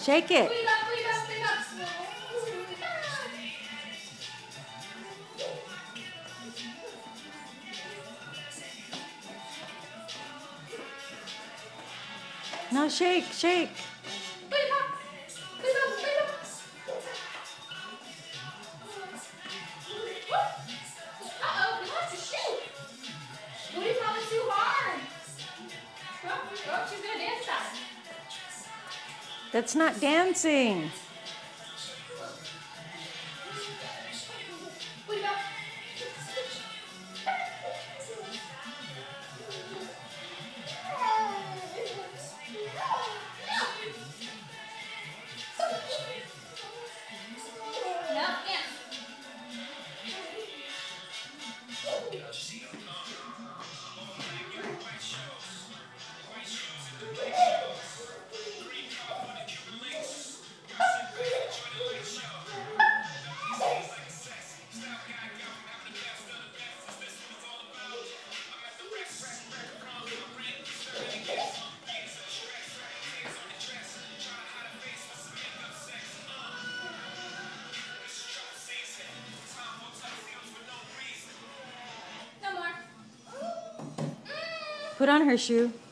Shake it. No, shake, shake. Uh-oh, we have to shake. Booty probably too hard. Oh, she's gonna dance that. That's not dancing. Booty pop. No, dance. No more. Put on her shoe.